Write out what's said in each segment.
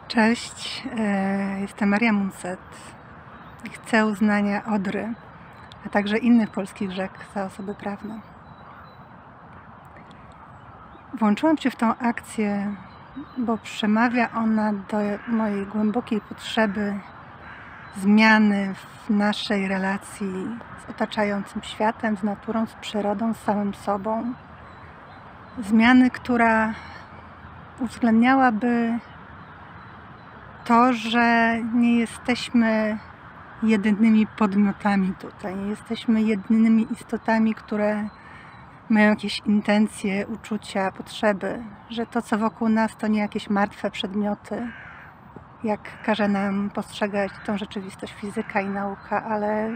Cześć, jestem Maria Munset i chcę uznania Odry, a także innych polskich rzek za osoby prawne. Włączyłam się w tą akcję, bo przemawia ona do mojej głębokiej potrzeby zmiany w naszej relacji z otaczającym światem, z naturą, z przyrodą, z samym sobą. Zmiany, która uwzględniałaby to, że nie jesteśmy jedynymi podmiotami tutaj, nie jesteśmy jedynymi istotami, które mają jakieś intencje, uczucia, potrzeby, że to, co wokół nas, to nie jakieś martwe przedmioty, jak każe nam postrzegać tą rzeczywistość fizyka i nauka, ale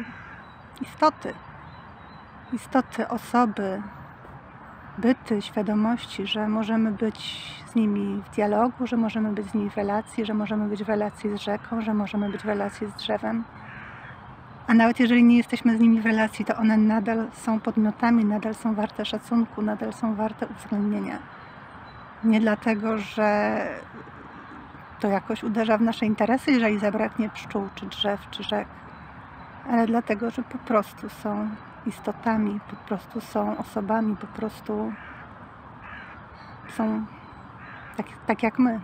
istoty, osoby, byty, świadomości, że możemy być z nimi w dialogu, że możemy być z nimi w relacji, że możemy być w relacji z rzeką, że możemy być w relacji z drzewem. A nawet jeżeli nie jesteśmy z nimi w relacji, to one nadal są podmiotami, nadal są warte szacunku, nadal są warte uwzględnienia. Nie dlatego, że to jakoś uderza w nasze interesy, jeżeli zabraknie pszczół, czy drzew, czy rzek, ale dlatego, że po prostu są istotami, po prostu są osobami, po prostu są tak jak my.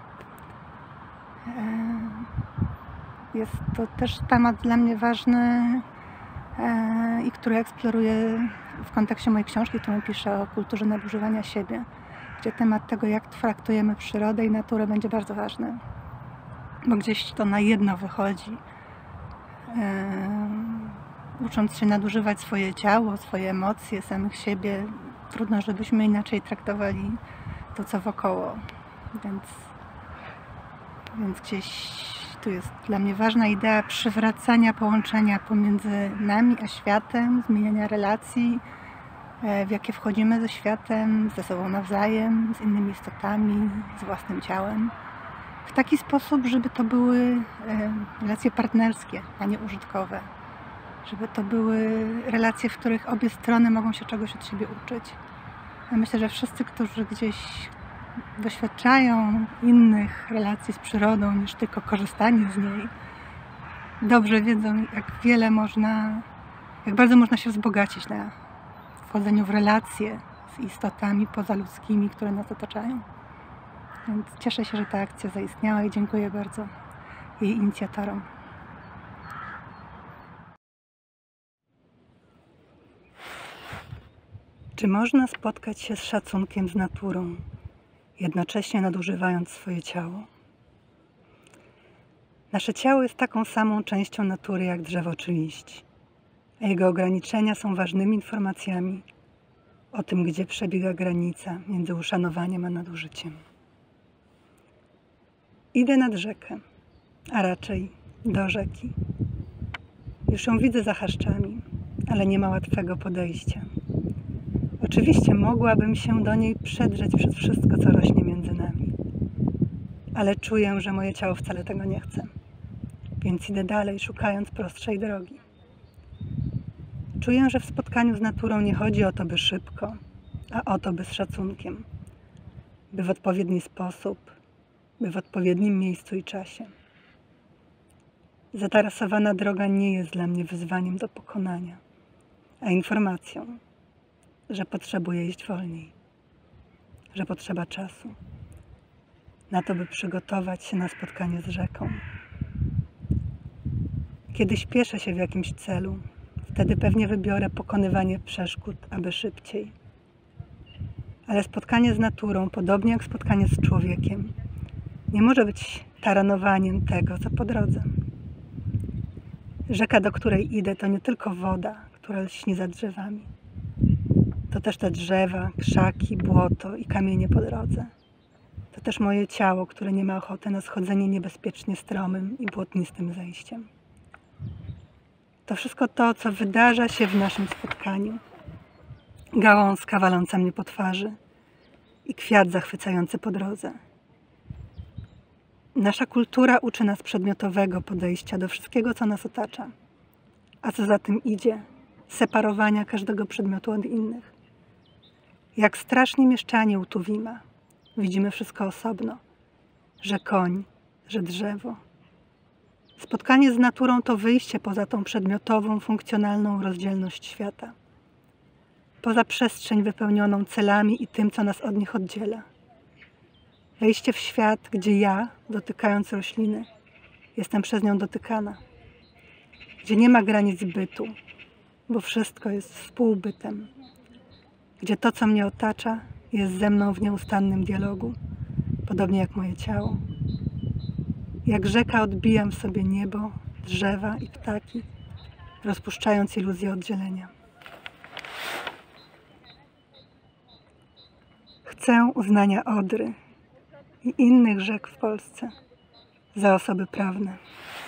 Jest to też temat dla mnie ważny i który eksploruję w kontekście mojej książki, którą piszę o kulturze nadużywania siebie, gdzie temat tego, jak traktujemy przyrodę i naturę, będzie bardzo ważny, bo gdzieś to na jedno wychodzi. Ucząc się nadużywać swoje ciało, swoje emocje, samych siebie, trudno, żebyśmy inaczej traktowali to, co wokoło. Więc gdzieś tu jest dla mnie ważna idea przywracania połączenia pomiędzy nami a światem, zmieniania relacji, w jakie wchodzimy ze światem, ze sobą nawzajem, z innymi istotami, z własnym ciałem. W taki sposób, żeby to były relacje partnerskie, a nie użytkowe. Żeby to były relacje, w których obie strony mogą się czegoś od siebie uczyć. Ja myślę, że wszyscy, którzy gdzieś doświadczają innych relacji z przyrodą niż tylko korzystanie z niej, dobrze wiedzą, jak bardzo można się wzbogacić na wchodzeniu w relacje z istotami pozaludzkimi, które nas otaczają. Więc cieszę się, że ta akcja zaistniała i dziękuję bardzo jej inicjatorom. Czy można spotkać się z szacunkiem z naturą, jednocześnie nadużywając swoje ciało? Nasze ciało jest taką samą częścią natury jak drzewo czy liść, a jego ograniczenia są ważnymi informacjami o tym, gdzie przebiega granica między uszanowaniem a nadużyciem. Idę nad rzekę, a raczej do rzeki. Już ją widzę za chaszczami, ale nie ma łatwego podejścia. Oczywiście mogłabym się do niej przedrzeć przez wszystko, co rośnie między nami. Ale czuję, że moje ciało wcale tego nie chce. Więc idę dalej, szukając prostszej drogi. Czuję, że w spotkaniu z naturą nie chodzi o to, by szybko, a o to, by z szacunkiem. By w odpowiedni sposób, by w odpowiednim miejscu i czasie. Zatarasowana droga nie jest dla mnie wyzwaniem do pokonania, a informacją, że potrzebuję iść wolniej, że potrzeba czasu na to, by przygotować się na spotkanie z rzeką. Kiedy śpieszę się w jakimś celu, wtedy pewnie wybiorę pokonywanie przeszkód, aby szybciej. Ale spotkanie z naturą, podobnie jak spotkanie z człowiekiem, nie może być taranowaniem tego, co po drodze. Rzeka, do której idę, to nie tylko woda, która lśni za drzewami. To też te drzewa, krzaki, błoto i kamienie po drodze. To też moje ciało, które nie ma ochoty na schodzenie niebezpiecznie stromym i błotnistym zejściem. To wszystko to, co wydarza się w naszym spotkaniu. Gałązka waląca mnie po twarzy i kwiat zachwycający po drodze. Nasza kultura uczy nas przedmiotowego podejścia do wszystkiego, co nas otacza. A co za tym idzie, separowania każdego przedmiotu od innych. Jak straszni mieszczanie u Tuwima. Widzimy wszystko osobno. Że koń że drzewo. Spotkanie z naturą to wyjście poza tą przedmiotową, funkcjonalną rozdzielność świata. Poza przestrzeń wypełnioną celami i tym, co nas od nich oddziela. Wejście w świat, gdzie ja, dotykając rośliny, jestem przez nią dotykana. Gdzie nie ma granic bytu, bo wszystko jest współbytem. Gdzie to, co mnie otacza, jest ze mną w nieustannym dialogu, podobnie jak moje ciało. Jak rzeka odbijam sobie niebo, drzewa i ptaki, rozpuszczając iluzję oddzielenia. Chcę uznania Odry i innych rzek w Polsce za osoby prawne.